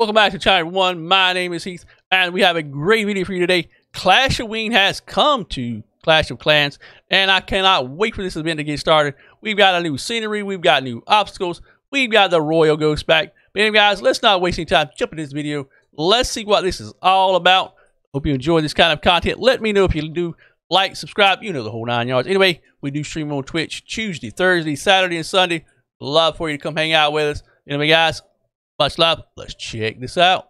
Welcome back to channel everyone. My name is Heath, and we have a great video for you today. Clash of Wing has come to Clash of Clans, and I cannot wait for this event to get started. We've got a new scenery, we've got new obstacles, we've got the Royal Ghost back. But anyway, guys, let's not waste any time. Jump in this video. Let's see what this is all about. Hope you enjoy this kind of content. Let me know if you do. Like, subscribe, you know the whole 9 yards. Anyway, we do stream on Twitch Tuesday, Thursday, Saturday, and Sunday. Love for you to come hang out with us. Anyway, guys, much love. Let's check this out.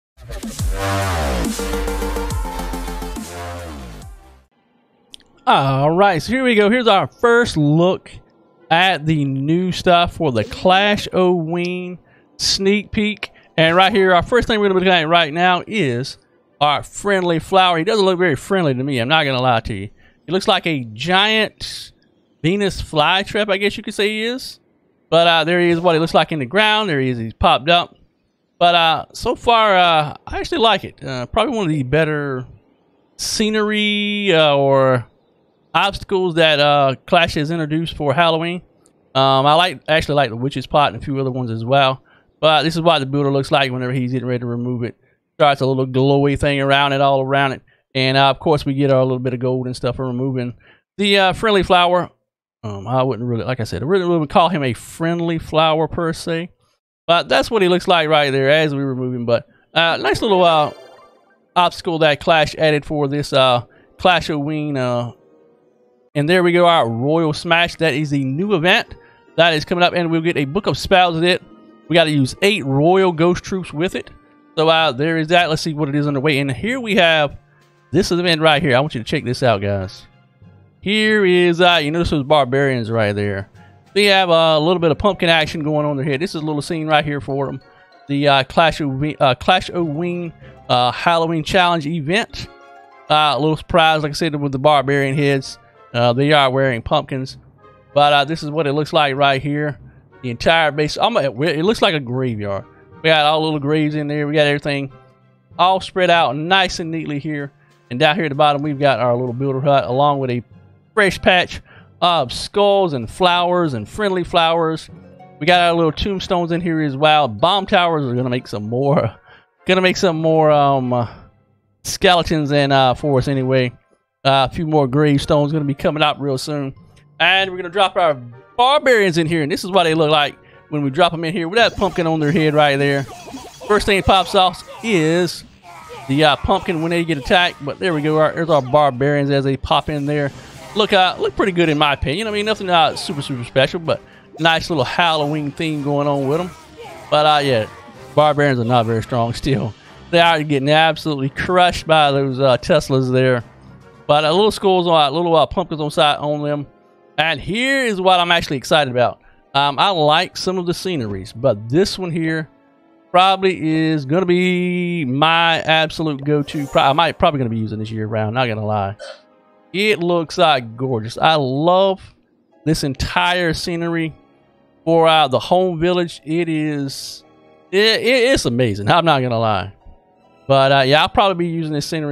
All right, so here we go. Here's our first look at the new stuff for the Clash of Wing sneak peek. And right here, our first thing we're going to be looking at right now is our friendly flower. He doesn't look very friendly to me. I'm not going to lie to you. He looks like a giant Venus flytrap, I guess you could say he is. But there he is, what he looks like in the ground. There he is. He's popped up. But so far, I actually like it. Probably one of the better scenery or obstacles that Clash has introduced for Halloween. I actually like the witch's pot and a few other ones as well. But this is what the builder looks like whenever he's getting ready to remove it. Starts a little glowy thing around it, all around it. And of course, we get our little bit of gold and stuff for removing the friendly flower. I wouldn't really, like I said, I really wouldn't call him a friendly flower per se. But that's what he looks like right there as we remove him. But nice little obstacle that Clash added for this Clash of Wing. And there we go, our Royal Smash. That is the new event that is coming up. And we'll get a book of spells with it. We got to use 8 Royal Ghost Troops with it. So there is that. Let's see what it is underway. And here we have this event right here. I want you to check this out, guys. Here is, you notice those barbarians right there. They have a little bit of pumpkin action going on here. This is a little scene right here for them. The Clash of Wing Halloween Challenge event. A little surprise, like I said, with the barbarian heads. They are wearing pumpkins. But this is what it looks like right here. The entire base. It looks like a graveyard. We got all little graves in there. We got everything all spread out nice and neatly here. And down here at the bottom, we've got our little builder hut along with a fresh patch of skulls and flowers and friendly flowers. We got our little tombstones in here as well. Bomb towers are gonna make some more. Skeletons and for us anyway. A few more gravestones gonna be coming out real soon. And we're gonna drop our barbarians in here, and this is what they look like when we drop them in here with that pumpkin on their head right there. First thing that pops off is the pumpkin when they get attacked. But there we go. There's our barbarians as they pop in there. Look pretty good in my opinion. I mean, nothing super special, but nice little Halloween theme going on with them. But yeah, barbarians are not very strong still. They are getting absolutely crushed by those Teslas there. But little skulls on little pumpkins on them. And here is what I'm actually excited about. I like some of the sceneries, but this one here probably is going to be my absolute go-to. I'm probably going to be using this year round, not going to lie. It looks gorgeous. I love this entire scenery for the home village. It's amazing. I'm not going to lie. But yeah, I'll probably be using this scenery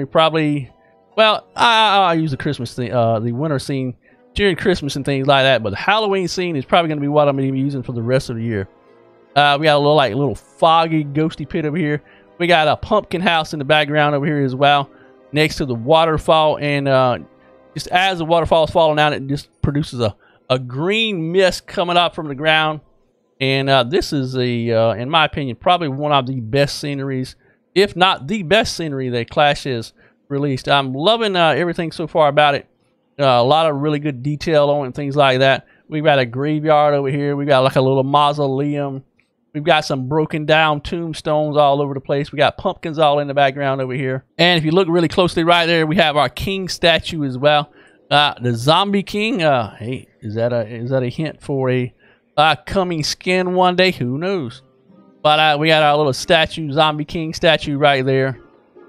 well, I'll use the Christmas thing, the winter scene during Christmas and things like that. But the Halloween scene is probably going to be what I'm going to be using for the rest of the year. We got a little foggy, ghosty pit over here. We got a pumpkin house in the background over here as well, next to the waterfall. And just as the waterfall is falling down, it just produces a green mist coming up from the ground. And this is in my opinion, probably one of the best sceneries, if not the best scenery that Clash has released. I'm loving everything so far about it. A lot of really good detail on it and things like that. We've got a graveyard over here. We've got like a little mausoleum. We've got some broken down tombstones all over the place. We got pumpkins all in the background over here. And if you look really closely right there, we have our king statue as well. The zombie king. Hey, is that a hint for a coming skin one day? Who knows? But we got our little statue, zombie king statue right there.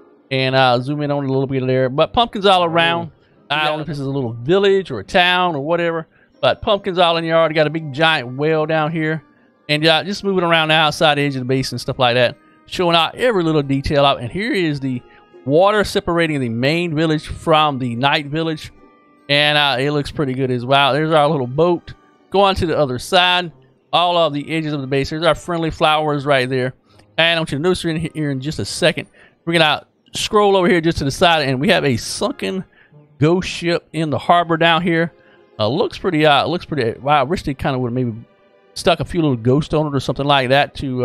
And zoom in on it a little bit there. But pumpkins all around. I don't know if this is a little village or a town or whatever. But pumpkins all in the yard. Got a big giant well down here. And just moving around the outside edge of the base and stuff like that. Showing out every little detail out. And here is the water separating the main village from the night village. And it looks pretty good as well. There's our little boat going to the other side. All of the edges of the base. There's our friendly flowers right there. And I want you to notice here in just a second, we're going to scroll over here just to the side, and we have a sunken ghost ship in the harbor down here. Looks pretty wow, I wish they kind of would have maybe stuck a few little ghosts on it or something like that to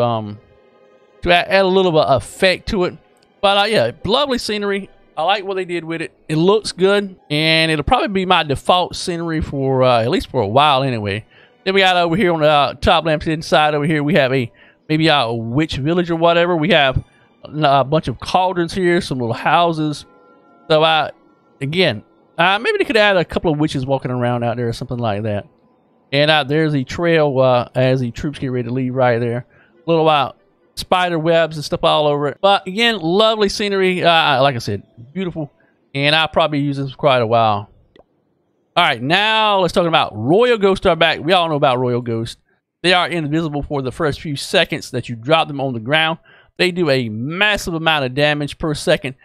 add a little bit of effect to it. But yeah, lovely scenery. I like what they did with it. It looks good, and it'll probably be my default scenery for at least for a while anyway. Then we got over here on the top left-hand side over here, we have maybe a witch village or whatever. We have a bunch of cauldrons here, some little houses. So again, maybe they could add a couple of witches walking around out there or something like that. And there's the trail as the troops get ready to leave right there. Little spider webs and stuff all over it. But again, lovely scenery. Like I said, beautiful. And I'll probably use this for quite a while. All right, now let's talk about Royal Ghosts are back. We all know about Royal Ghosts. They are invisible for the first few seconds that you drop them on the ground. They do a massive amount of damage per second,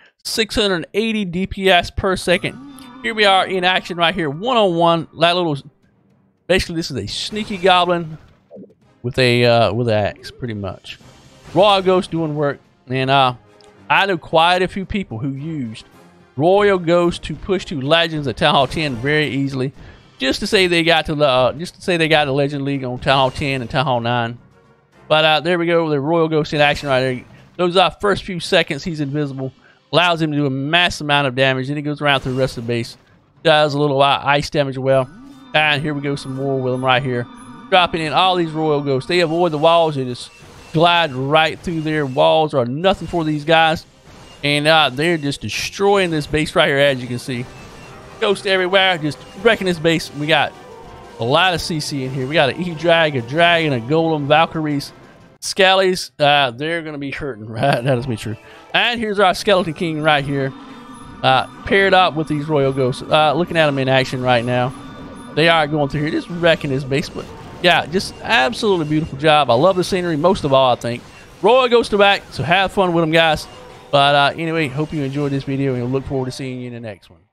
680 DPS per second. Here we are in action right here, one-on-one. Basically, this is a sneaky goblin with an axe, pretty much. Royal Ghost doing work, and I know quite a few people who used Royal Ghost to push to Legends at Town Hall 10 very easily, just to say they got to the Legend League on Town Hall 10 and Town Hall 9. But there we go, the Royal Ghost in action right there. Those first few seconds he's invisible, allows him to do a massive amount of damage. Then he goes around through the rest of the base, does a little ice damage as well. And here we go, some more with him right here, dropping in all these Royal Ghosts. They avoid the walls, they just glide right through their walls, are nothing for these guys. And they're just destroying this base right here, as you can see. Ghosts everywhere, just wrecking this base. We got a lot of CC in here. We got an E-Drag, a Dragon, a Golem, Valkyries, Skellies. They're going to be hurting, right? That is me true. And here's our Skeleton King right here, paired up with these Royal Ghosts. Looking at them in action right now. They are going through here, just wrecking this base. But yeah, just absolutely beautiful job. I love the scenery most of all, I think. Royal Ghosts are back, so have fun with them, guys. But anyway, hope you enjoyed this video, and look forward to seeing you in the next one.